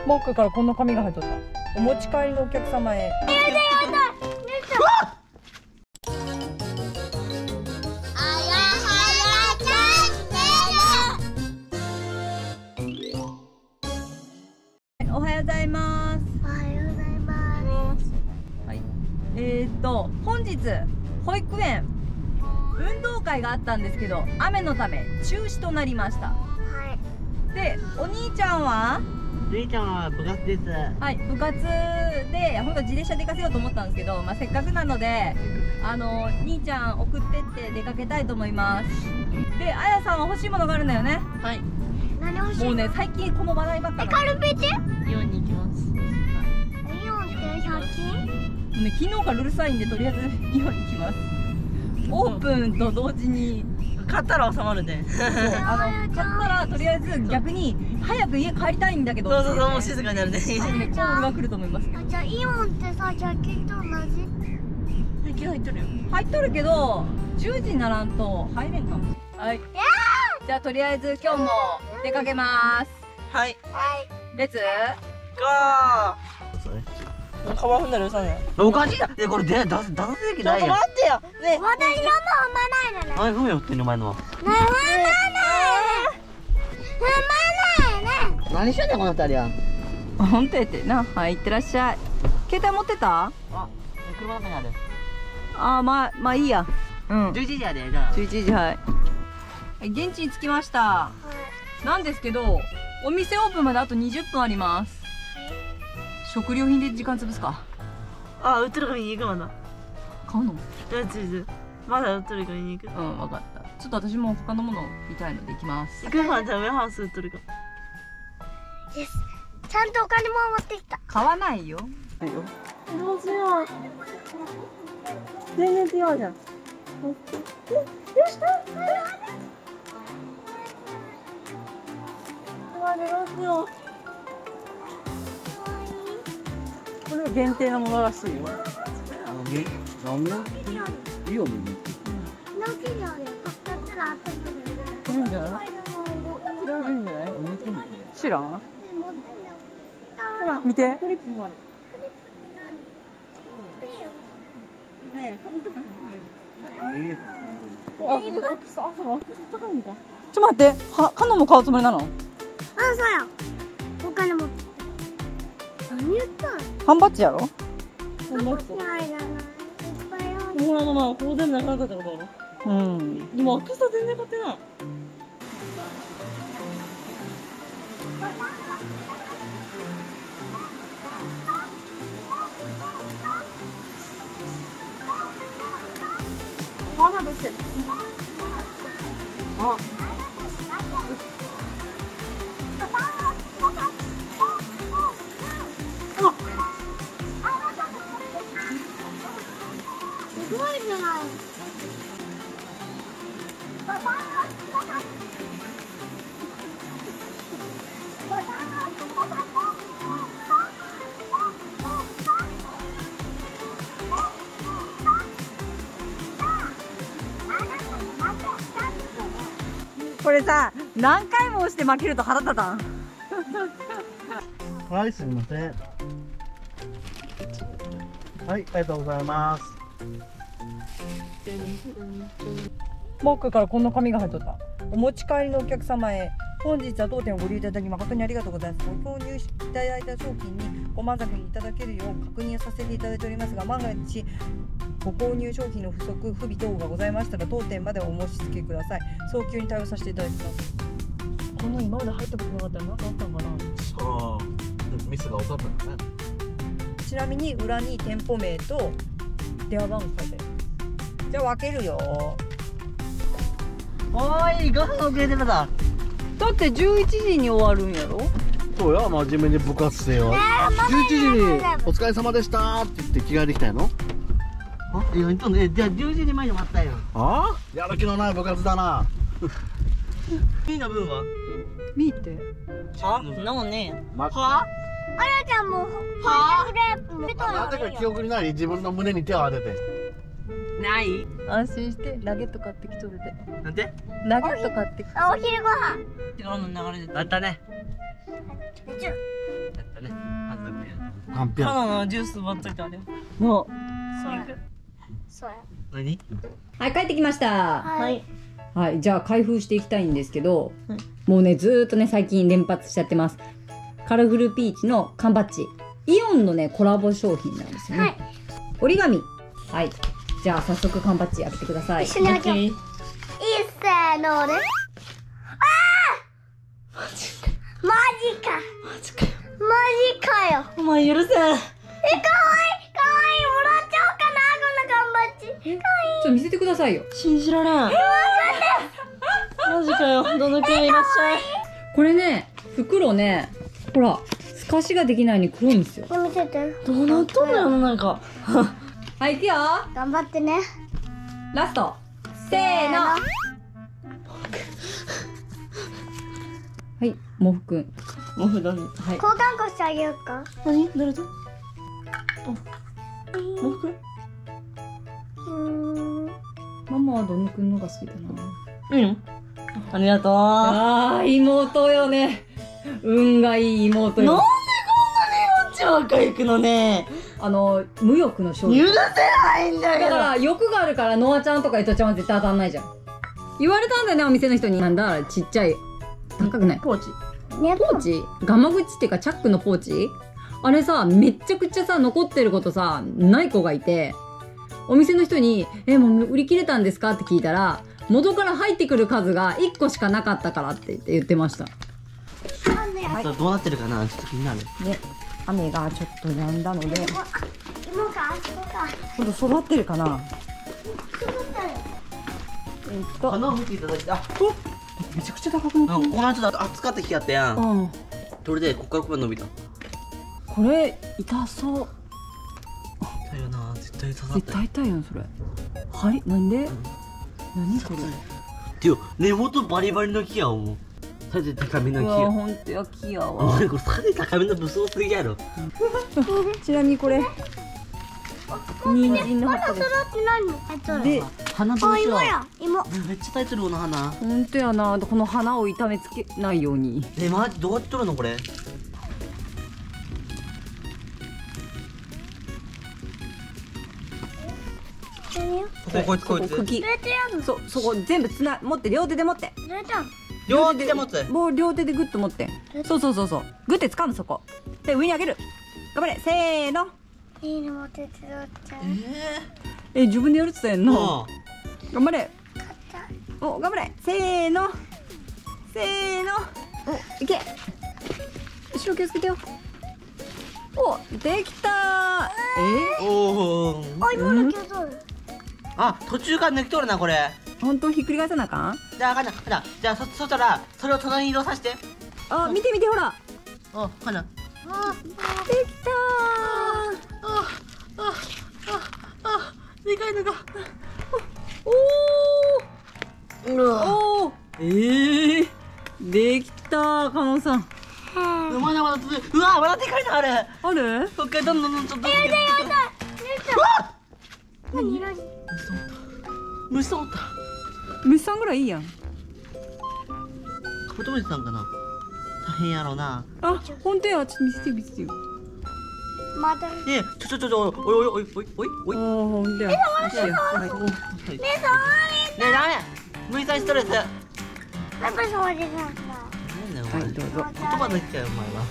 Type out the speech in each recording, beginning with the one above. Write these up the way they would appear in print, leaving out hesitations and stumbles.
モックからこんな紙が入っとった。お持ち帰りのお客様へ。おはようございます。 おはようございます。 はい。本日保育園運動会があったんですけど、雨のため中止となりました。 はい。 で、お兄ちゃんは？ 兄ちゃんは部活です。 はい、部活で本当自転車で行かせようと思ったんですけど、せっかくなので兄ちゃん送ってって出かけたいと思います。で、あやさんは欲しいものがあるんだよね。 はい。 何欲しい？ もうね、最近この話題ばっかり。 カルペチ？ イオンに行きます。 イオンって100均？ ね、昨日からうるさいんで、とりあえずイオンに行きます。オープンと同時に買ったら収まるね。 買ったらとりあえず逆に早く家帰りたいんだけど、 そう、もう静かになるね。 コールが来ると思います。 じゃあイオンってさ、100均と同じ？ 最近入ってるよ。 入っとるけど10時にならんと入れんかも。はい。じゃあとりあえず今日も出かけます。 はい。 レッツゴー。カバン踏んだらうさね。おかしいな。これ出させる気ないやん。ちょっと待ってよ。ね。 私のも踏まないのね。 何踏むよってんのお前のは。 踏まないね。 何してんねんこの二人は。 本当やってな。はい、行ってらっしゃい。携帯持ってた？ あ、車の中にある。 まあいいや。うん。 11時やで、じゃあ。 11時、はい。現地に着きました。なんですけど、お店オープンまであと20分あります。食料品で時間潰すか。 あ、売ってるから見に行くまだ。 買うの？ まだ売ってるから見に行く。 うん、分かった。ちょっと私も他のもの見たいので行きます。 行くまでウェハウス売ってるから。 ちゃんとお金も持ってきた。 買わないよ。 どうしよう。全然違うじゃん。 よし。 どうしよう。これは限定のものらしいよ。何のイオンに行って。 何キロで買ったら当たる。 いいんじゃない？いいんじゃない？ 知らん？ほら、見て。 クリップもある。 ちょっと待って、カノンも買うつもりなの？ あ、そうや。お金持って。何言ったの？ 缶バッジやろ？ ないじゃない。いっぱいある。 ほらまあ、こう全部なかなかったことある。 うん。 でも、草全然買ってない。花出してる。あ。 すごいじゃない。 これさ、何回も押して負けると腹立たん。 はい、すみません。はい、ありがとうございます。 モックからこんな紙が入っとった。お持ち帰りのお客様へ。本日は当店をご利用いただき誠にありがとうございます。ご購入いただいた商品にご満足いただけるよう確認させていただいておりますが、万が一ご購入商品の不足、不備等がございましたら当店までお申し付けください。早急に対応させていただきます。この今まで入ったことなかったら何かあったのかな。 そう。ミスが多かったんだね。 ちなみに裏に店舗名と電話番号書いてる。じゃあ分けるよ。 おーい、5分遅れてまだ。 だって11時に終わるんやろ。 そうや、真面目に部活生よ。11時にお疲れ様でしたって言って着替えてきたんやろ。 あ、じゃあ10時前に終わったよ。 ああ、やる気のない部活だな。 みーの分は？ 見て。 は？そんなもんね。 ま、 は？ あやちゃんもは？ グレープもなぜか記憶にない自分の胸に手を当てて。 ない？ 安心してナゲット買ってきとるで。 なんで？ ナゲット買ってき。 お昼ご飯。 今の流れで。あったね。 ちょったね。満足や。 かんぴょん。 カナのジュースばっついてあれ。 もう、 そうや。 何？ はい、帰ってきました。 はい。 はい、じゃあ開封していきたいんですけど、 はいもうね、ずーっとね、最近連発しちゃってます。カラフルピーチの缶バッジ。イオンのね、コラボ商品なんですよね。 はい。 折り紙。はい。じゃあ早速缶バッジ開けてください。 一緒に開けよう。いいせーので。ああ。マジか。マジかよ。 お前許せ。 かわいい。かわいい。もらっちゃおうかな、この缶バッジ。かわいい。 ちょっと見せてくださいよ。 信じられん。マジかよ。どのくらいいらっしゃい。 これね、袋ね、ほら、透かしができないように黒いんですよ。 見せて。 どうなっとんの世の中。 はい、いくよ。 頑張ってね。 ラスト。せーの。はい、もふくん。 もう普段ね。 はい。 交換こしてあげようか。 何？誰と？もふくん？ ママはどのくんのが好きだな。 いいの？ありがとう。 あー、妹よね。運がいい妹よ。 なんでこんなにこっちばっかり行くのね。 無欲の勝利。 許せないんだけど。 だから欲があるからノアちゃんとかイトちゃんは絶対当たんないじゃん。言われたんだよね、お店の人に。なんだちっちゃい高くないポーチ。 ね、 ポーチガマ口っていうかチャックのポーチあれさ、めっちゃくちゃさ残ってることさない子がいて、お店の人に「もう売り切れたんですか?」って聞いたら、元から入ってくる数が1個しかなかったからって言ってました。 はい、どうなってるかな、ちょっと気になる。 ね、雨がちょっと止んだので、 芋か、あそこか。 ほんと育ってるかな。 花を見ていただいて、あ、 めちゃくちゃ高くなってる。 この間暑かった日やったやん。 うん、 それでこっからここまで伸びた。 これ痛そう。 だよな、絶対刺さっ絶た。 対痛いよそれ。はい、なんで？何これ？ てよ、根元バリバリの木やもう。サイズ高めのうわ、 木や。 ほんとや木やおわ。 前これサイズ高めの武装すぎやろ。 ちなみにこれ人参の葉っぱでそれって何？ す。で、 あ、 花どうしよ芋や。芋。 う。めっちゃ咲いてるこの花。 ほんとやな、この花を痛めつけないように。 マジどうやって取るのこれ。こいつこいつ。 茎。 入れてやるの。 そこ全部持って、両手で持って。 入れたん。 両手で持つ。 もう両手でグッと持って。そう。グッて掴むそこ。で、上に上げる。頑張れ、せーの。 いいのも手伝っちゃう。 自分でやるって言ったやんな。 も頑張れ。 勝った。 お、頑張れ。せーの。お、いけ。後ろ気をつけてよ。お、できたー。 う。おお。 あ、芋の毛取る。 あ、途中から抜き取るなこれ。 本当ひっくり返さなあかん？ じゃあかな、じゃあそしたらそれを隣に移動させて。 あ、見てほら。 お、かな。 できたでかいのが。 ー。おー。できたー、加納さん。 まだまだ続く。うわ、まだでかいのある。 ある？ こっからどんどんちょっと。 何色？ 虫さんおった。 虫さんぐらいいいやん。 カブトムシさんかな。大変やろうな。 あ、本当や。ちょっと見せてよ。 まだ。 ねえ、おい。 おー、ほんとや。 ねえ、ダメ。虫さんストレス。 やっぱりそうでさ。 はい、どうぞ。 言葉だけかよ、お前は。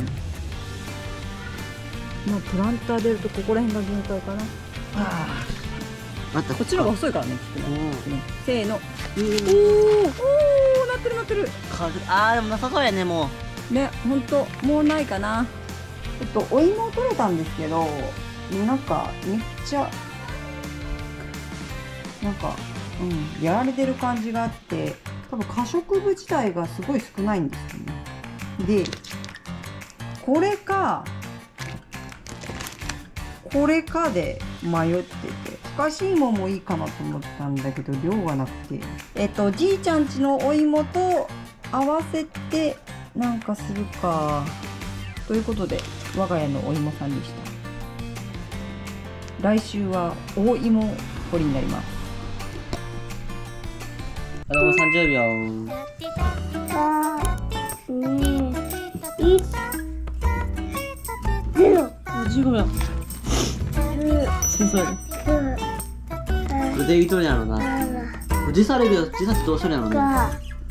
もうプランター出るとここら辺が限界かな。 待った、 こっちの方が細いからね、きっとね。せーの。おー、なってる。 でもなさそうやね、もね、ほんと、もうないかな。お芋取れたんですけど、なんか、めっちゃ、なんか、やられてる感じがあって、多分可食部自体がすごい少ないんですよね。で、これかで迷ってて、ふかし芋もいいかなと思ったんだけど、量がなくて。じいちゃんちのお芋と合わせて、なんかするか。ということで、我が家のお芋さんでした。来週は大芋掘りになります。 あと30秒。 3、2、1。 15秒。先生やで。 これでいいとるんやろな。時差レビュー、時差ってどうするんやろな。